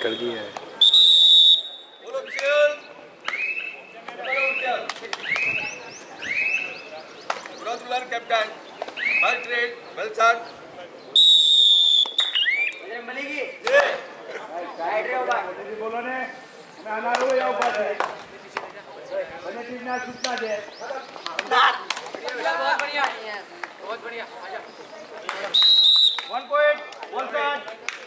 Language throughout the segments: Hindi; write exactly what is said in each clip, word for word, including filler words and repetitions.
कर दिया है। कैप्टन Valsad बोलो ने मैं अनारो या ऊपर है बने टीम ना सूचना दे बहुत बढ़िया बहुत बढ़िया आजा वन पॉइंट Valsad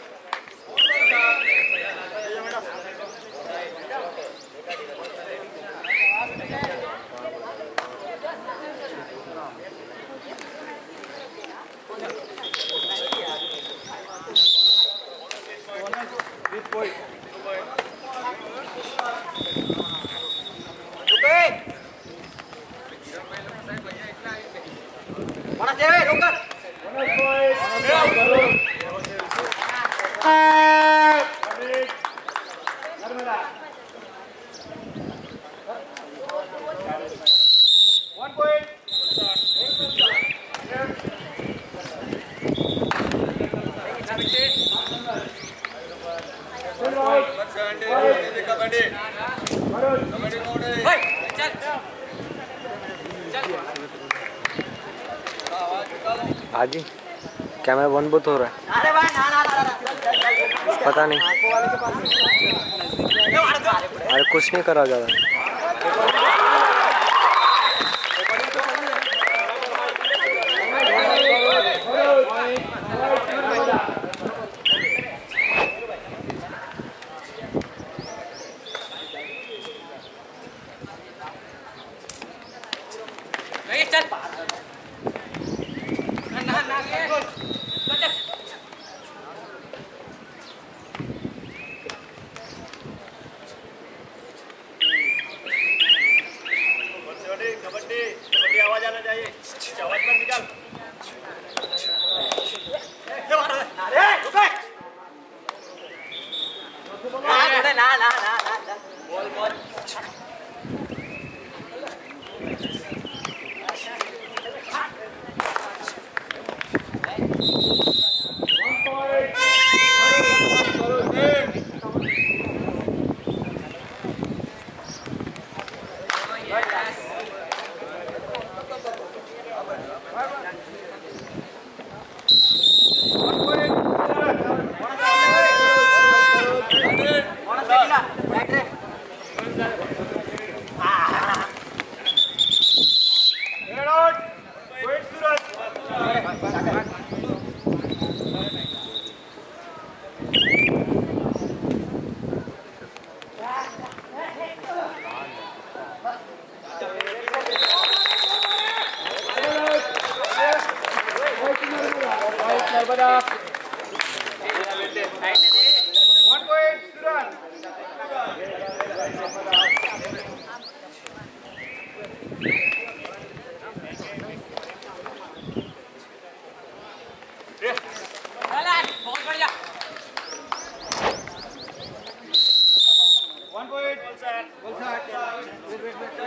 हाजी कैमरा बंद बहुत हो रहा है। पता नहीं, अरे कुछ नहीं करा ज़्यादा। कबड्डी कबड्डी आवाज आना चाहिए, आवाज पर निकाल। ना ना ना ना बोल बोल One point, Surat. बहुत बढ़िया। One point, Valsad. Valsad. Wait, wait, wait.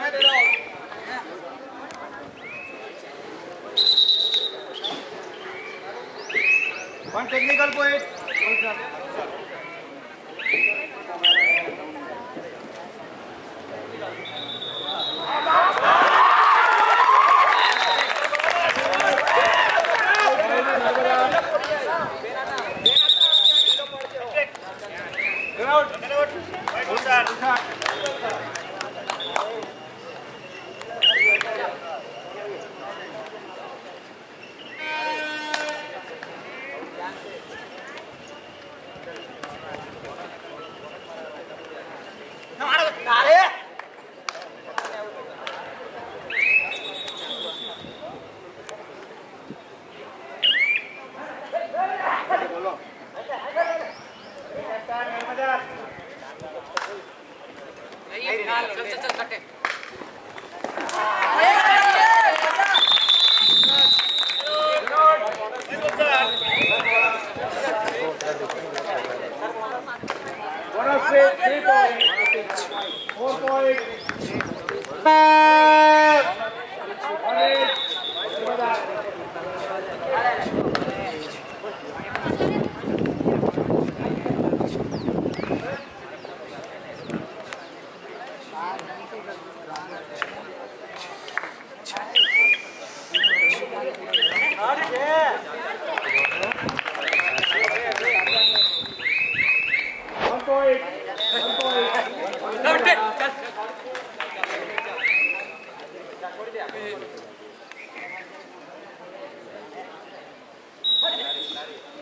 One technical point, Valsad. चल चल चल कटे। One of six, three points, four points. One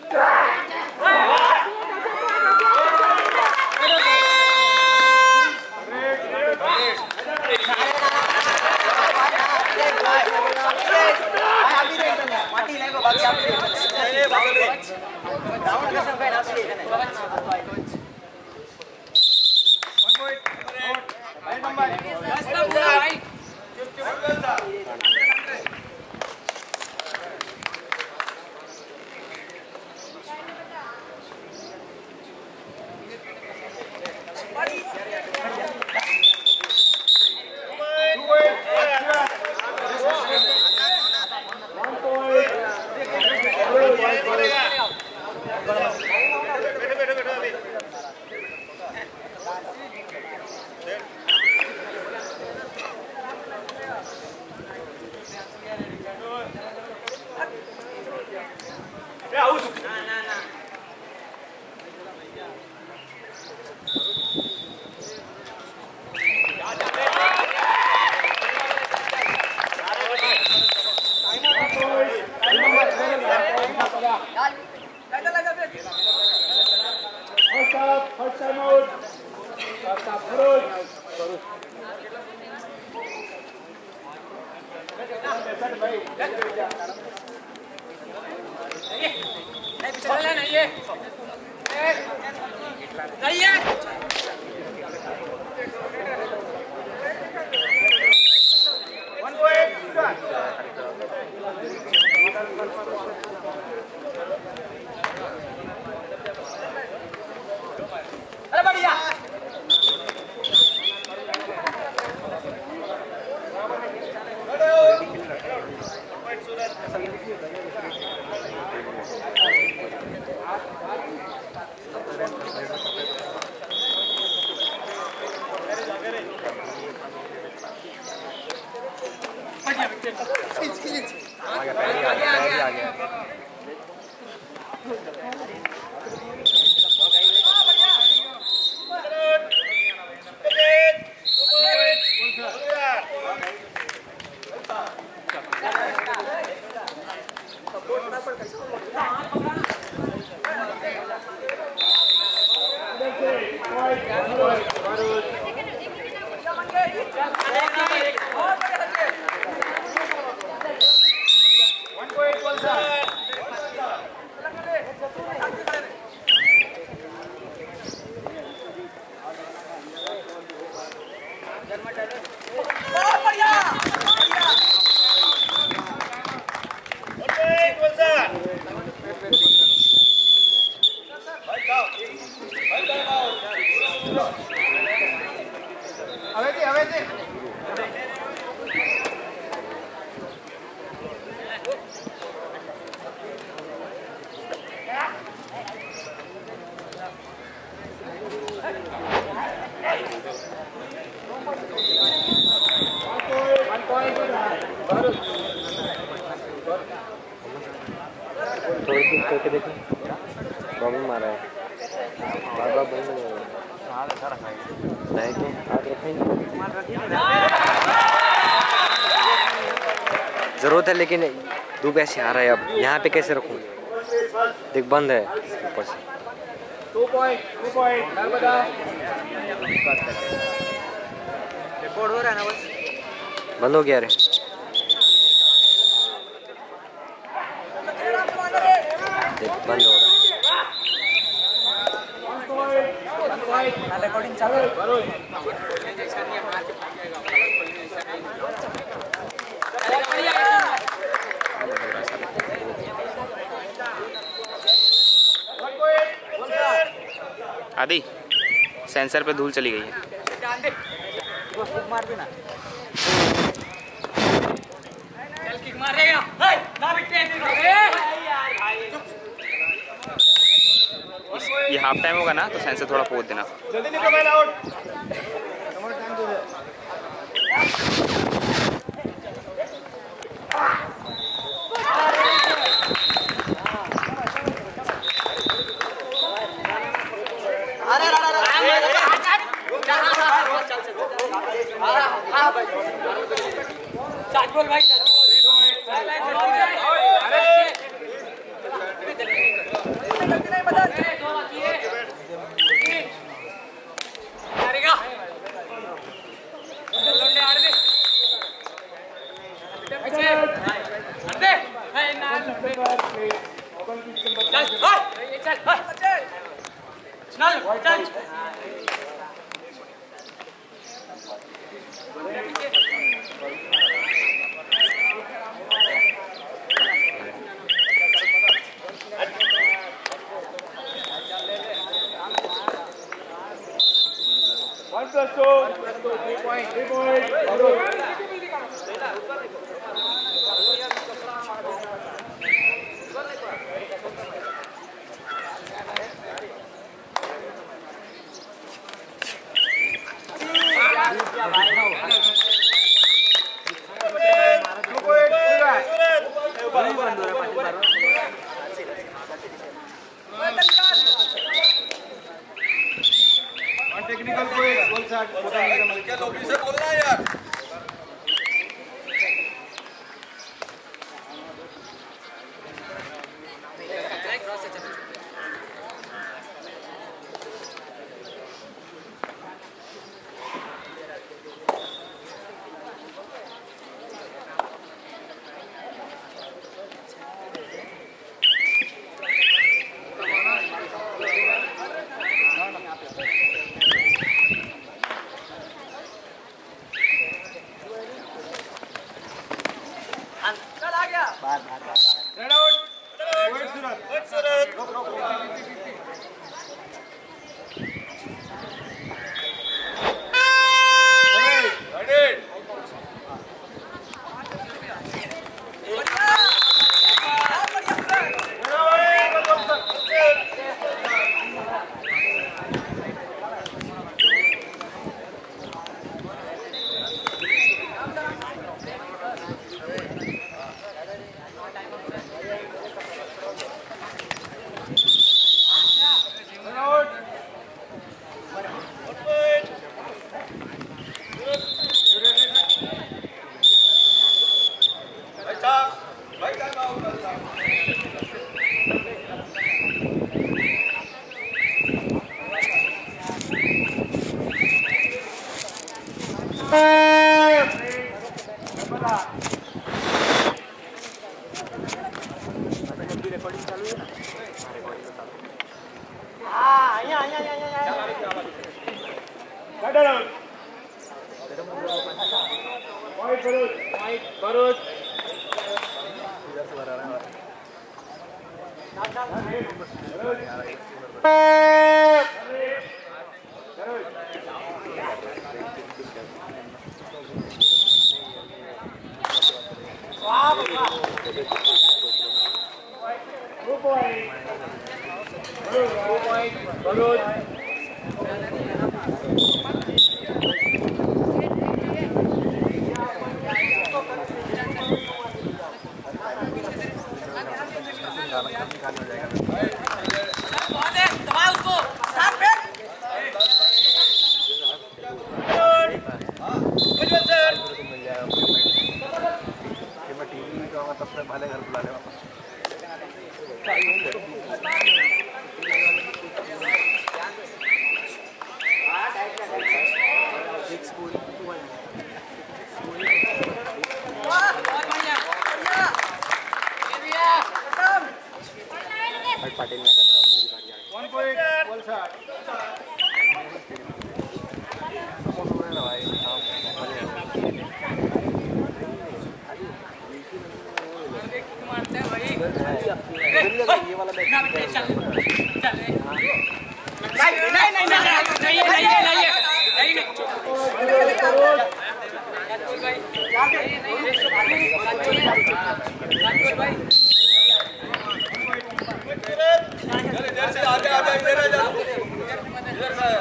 करके देखो प्रॉब्लम आ रहा है बार बार बंद नहीं हो रहा नहीं तो हाथ रखेंगे ज़रूरत है लेकिन धूप ऐसे आ रहा है अब यहाँ पे कैसे रखूँ देख बंद है ऊपर से two point two point Narmada record हो रहा है ना बस बंद हो गया रे देख बंद हो रहा है रिकॉर्डिंग चालू है आदि सेंसर पे धूल चली गई है मार देना चल किक मारेगा हे ना बिकते ये हाफ टाइम होगा ना तो सेंसर थोड़ा पोत देना जल्दी निकलो बैल आउट अरे अरे अरे बोल भाई One plus two, three point, three point. Technical कोई वलसाड क्या लोबी से बोलना है यार Red out. Wait, Surat. Wait, Surat. Go, go, go. Ready. One point, Valsad. इधर से आगे आगे इधर आ जा इधर से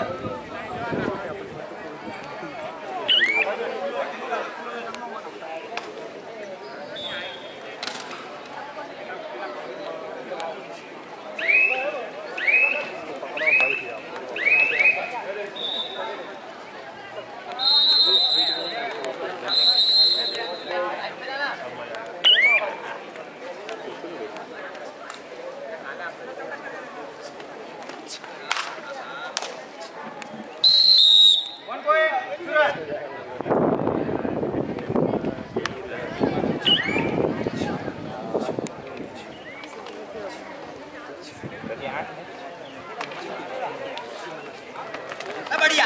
बढ़िया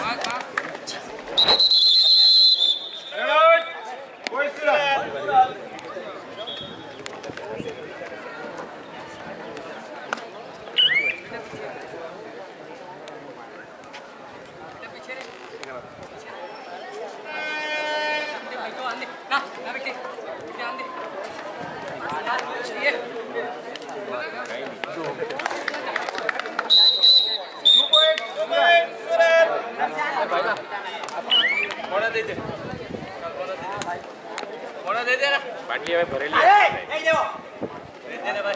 बाटली भाई भरेली नहीं देवो दे दे भाई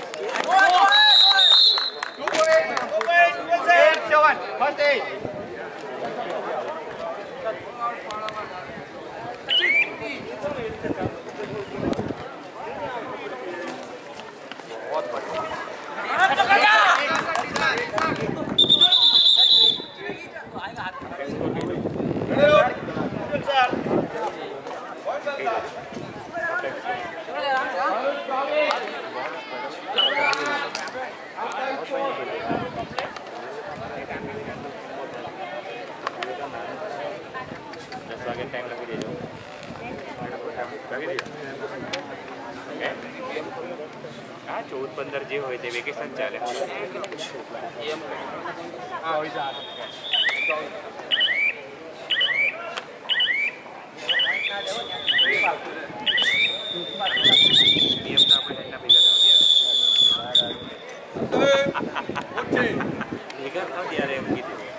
two point two point eight seven first eight बहुत बढ़िया टाइम लगी दे हाँ चौदह पंद्रह जे हुए थे वेकेशन चाले पीएम का अपने झंडा भेजा था भेजा था दिया रे उनकी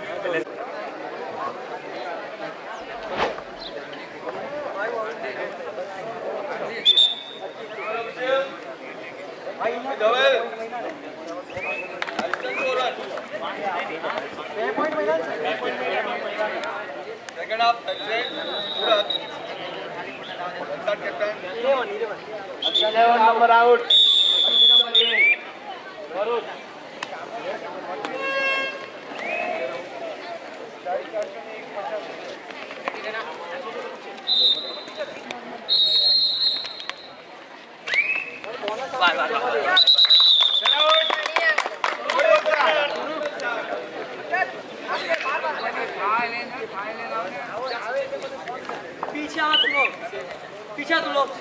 second half Surat Valsad captain eleven number out पीछे आ तुम लोग पीछे तुम लोग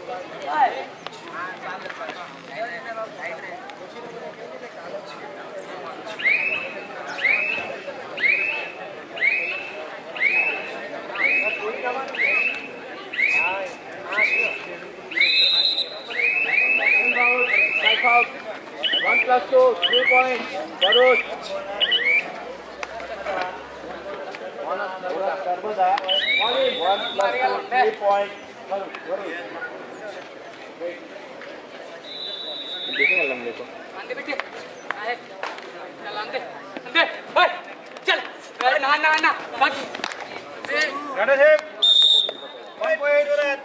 one plus two three points Baruch one plus two three points देखेंगे लंबे को आंदे बेटे आए चल आंदे आंदे ओए चल ना ना ना भाग Run him one point Surat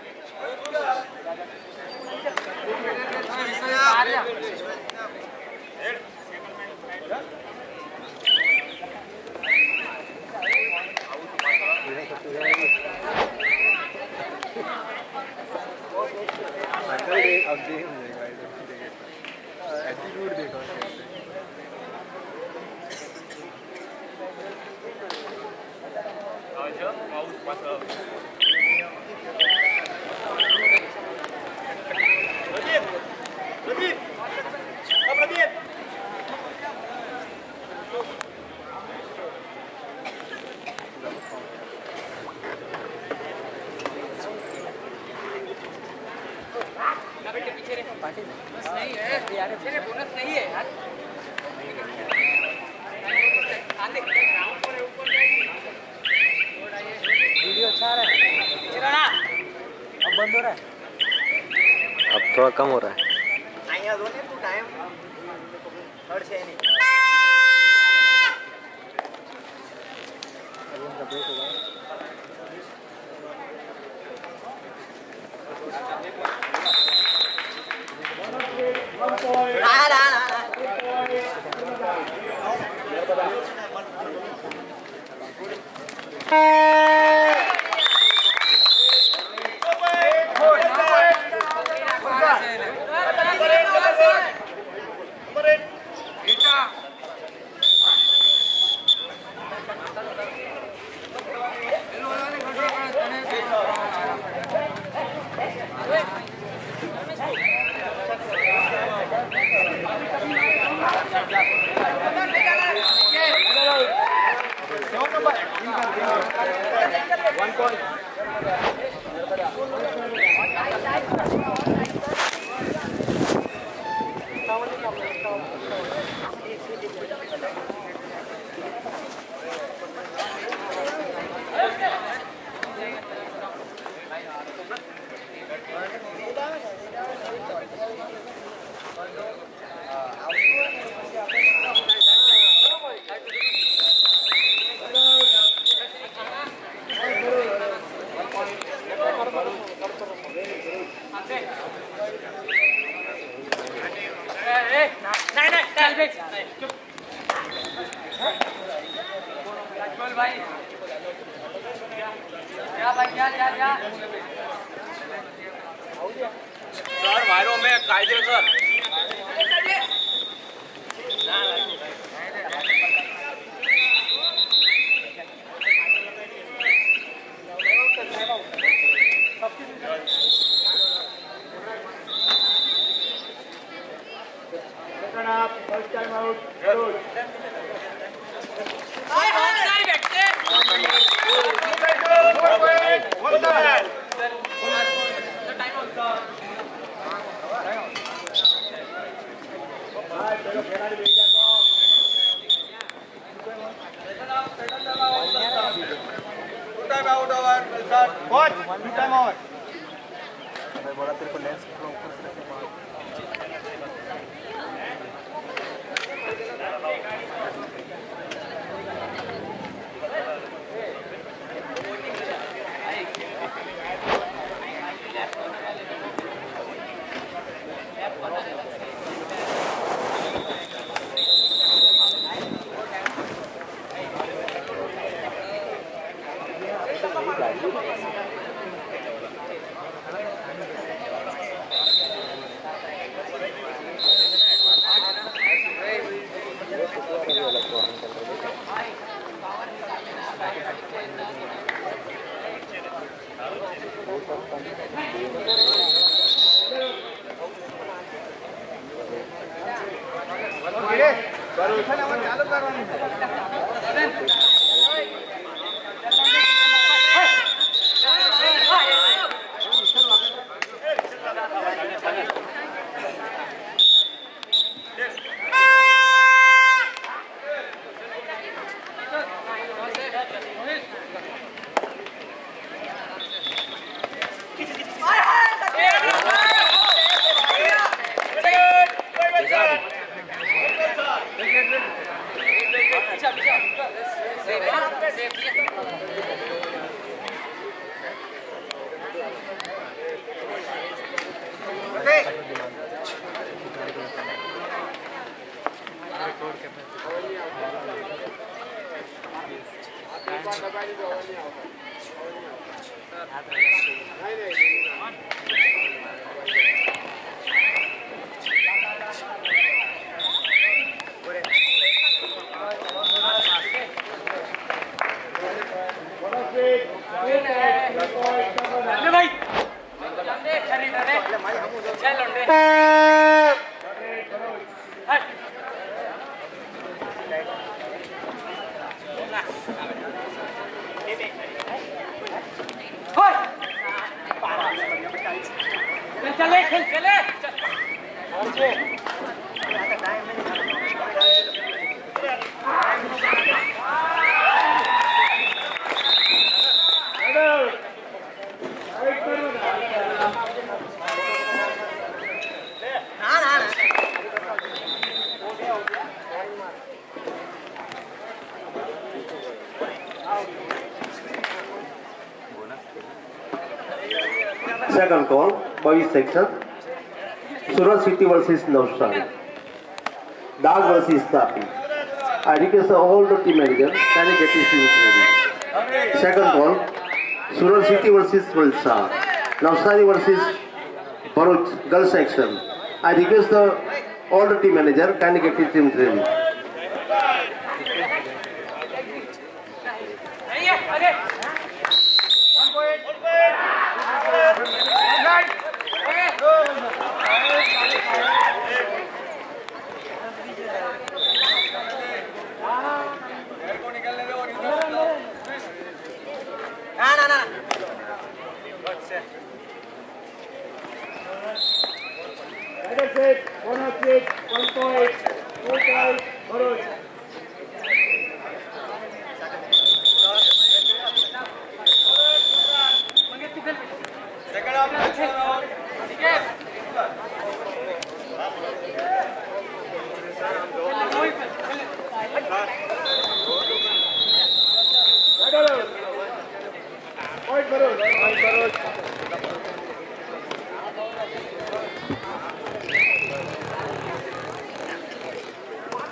अब देख एटीट्यूड देखो Aja mau pasal. Radit, Radit, apa Radit? Bonus नहीं है यार मेरे बोनस नहीं है यार आंदे ग्राउंड पर ऊपर वीडियो अच्छा आ रहा है चलो ना अब बंद हो रहा है अब थोड़ा कम हो रहा है आया दो ने तू टाइम हर से नहीं अभी उनका ब्रेक होगा ना ना ना Number eight. बोल भाई क्या भाई क्या क्या क्या सर मारो में कायदे sir Second up, first time out. Good. भाई बहुत सारी बैठते One side. टाइम होता भाई चलो खिलाड़ी भेज जाता हूँ। Two time out over. Start. What? Two time out. मैं बोला तेरे को लेंस ऊपर से रखे मार चले खेल चले Second call, boys section. Surat city versus Nadu. Dog versus Tapi. I request all the team managers can I get this team ready. Second call, Surat city versus Valsad. Navsari versus Bharuch girls section. I request the all the team manager can I get this team ready. That's it. One of six, one point, two point, Bharuch. Second up, next round. Point Bharuch. Point Bharuch. चलिए चलिए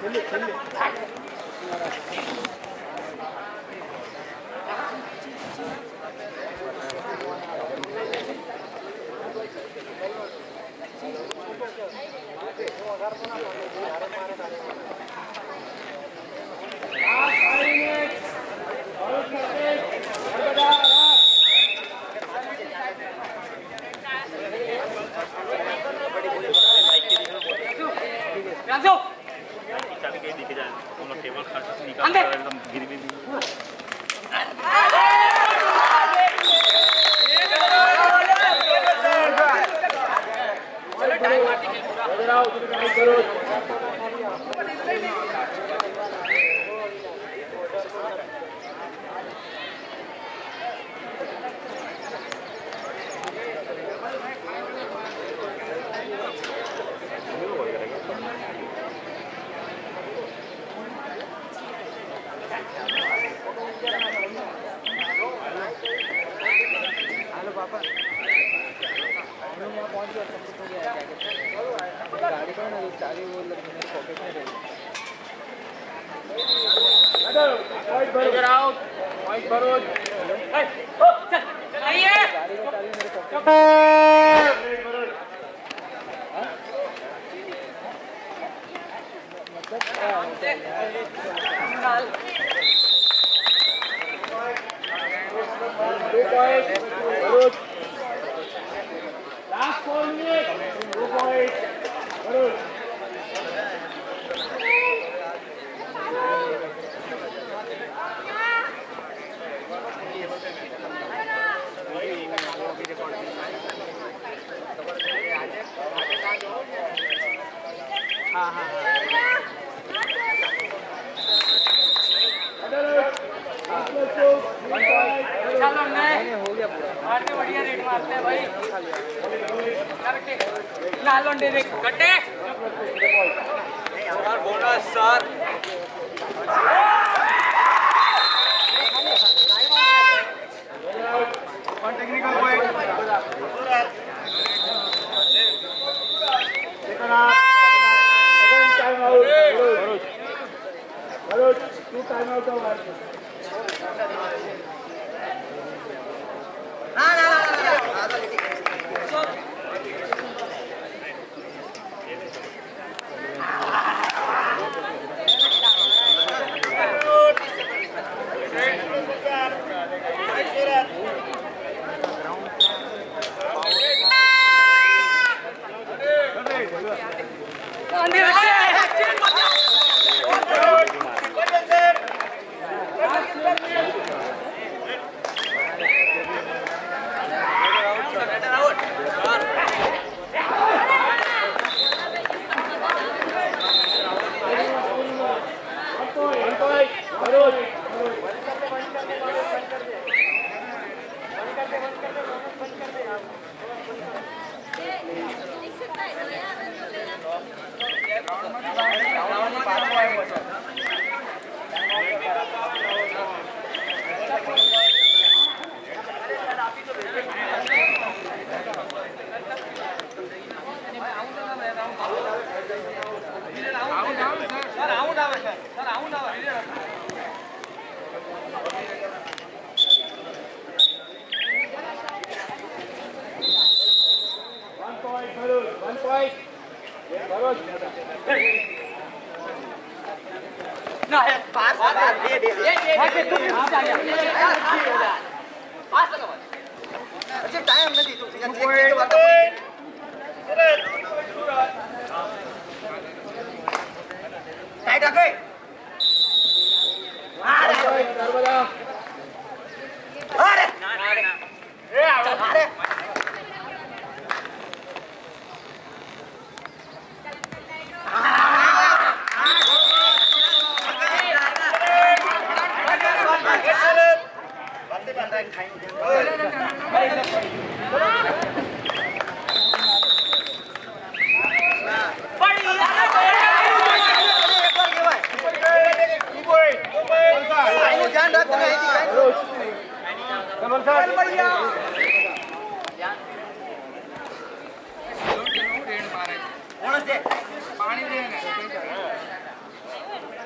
पानी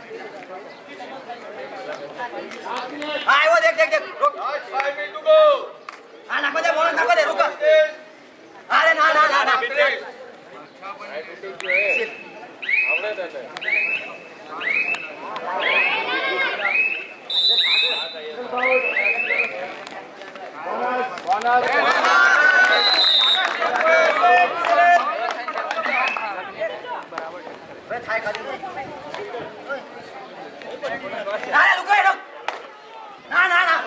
हाँ वो देख देख देख रुक हाँ नाको दे बोलो नाको दे रुक अरे ना ना ना ना अरे रुको रुक ना ना ना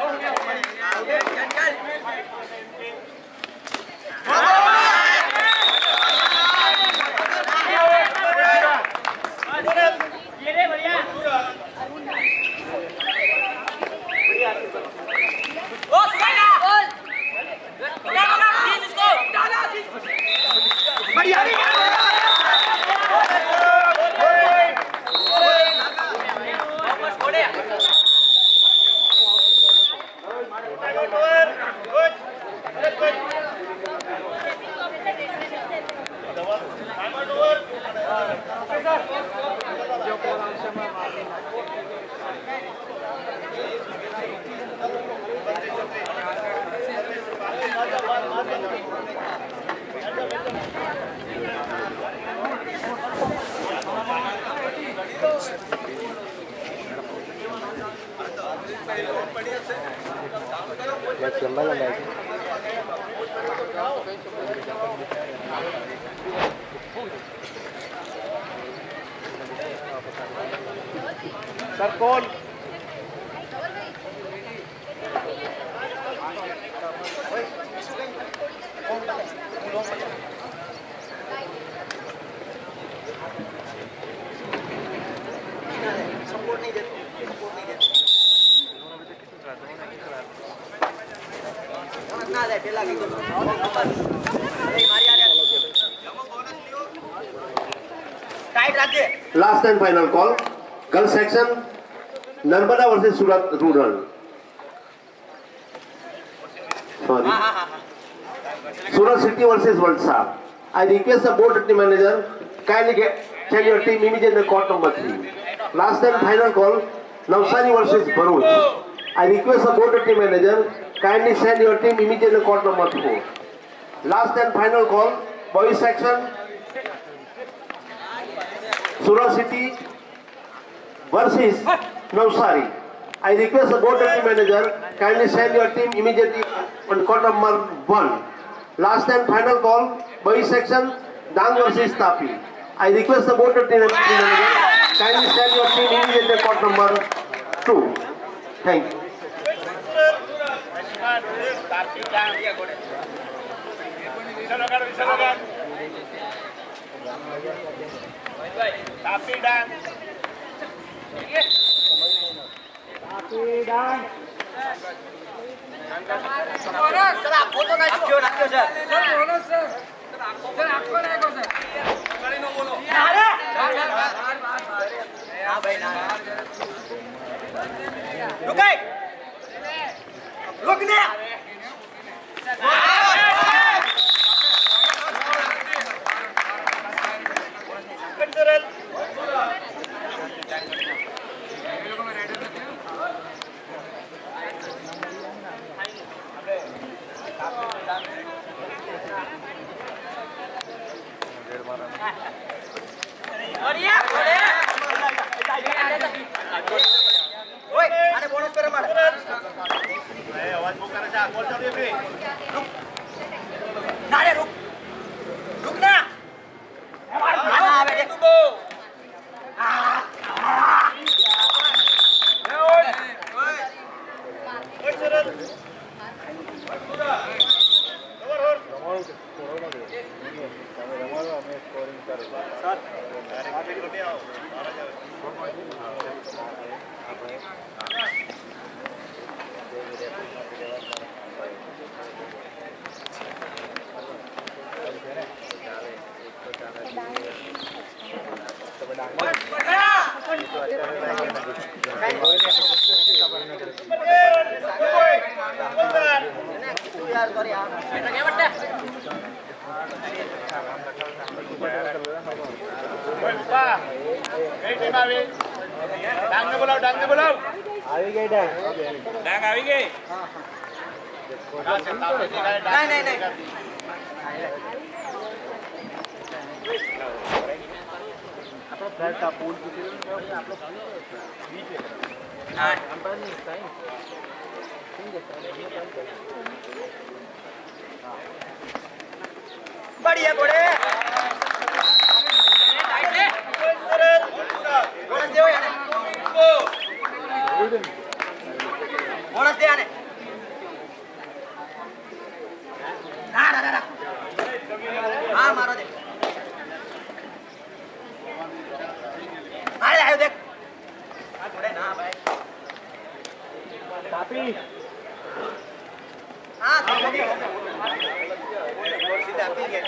लंबा लंबा सर कौन Last and final call. Girls section, Narmada versus Surat Rural. Sorry. Surat City versus Valsad. I request the board deputy manager kindly get tell your team immediately in court number three. Last and final call. Navsari versus Bharuch. I request the board deputy manager kindly send your team immediately in court number four. Last and final call. Boys section. Surat City versus Navsari. I request the board deputy manager kindly send your team immediately on court number one. Last and final call, boys section, Dang versus Tapi. I request the board deputy manager kindly send your team immediately on court number two. Thank you. Tapi dan Tapi dan sir आपको तो ना क्यों रखते हो सर सर बोलो सर सर आपको नहीं को सर अरे नो बोलो अरे हां भाई ना रुके रुकने આવી ગઈ ડાંગ ડાંગ આવી ગઈ नहीं नहीं नहीं આપણો ફ્લેટ આ પૂલ પૂછ્યું આપણો બીચ हाँ અંપાયર ની સાઈન बढ़िया बड़े बोनस दे यार बोनस दे यार ना ना ना हाँ मारो दे मार आयो देख बड़े ना भाई કાપી हाँ सीधा पी गए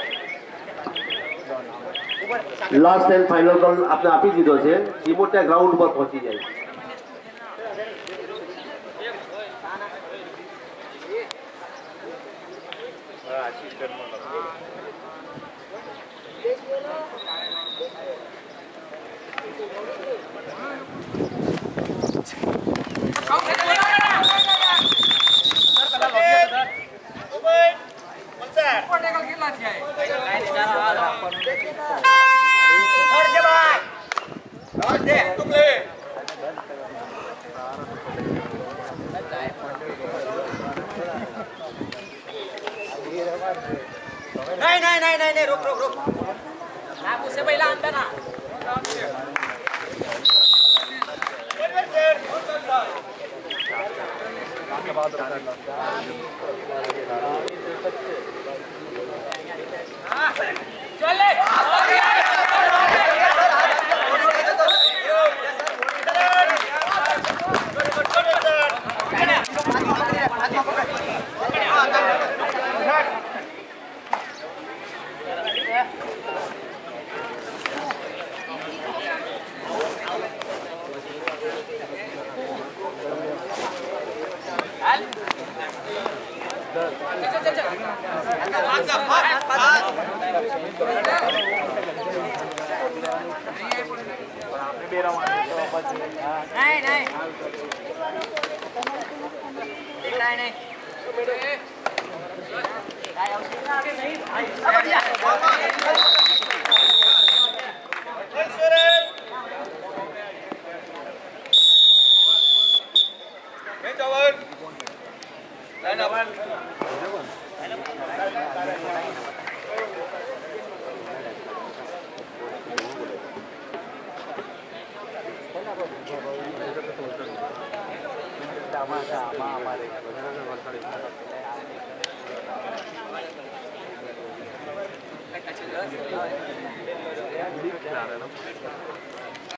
લાસ્ટ એન્ડ ફાઇનલ કોલ આપણે આપી દીધો છે ટીમો ત્યાં ગ્રાઉન્ડ પર પહોંચી જાય नहीं नहीं नहीं नहीं नहीं रुक रुक रुक आप उससे पहले अंदर ना चले नहीं नहीं नहीं नहीं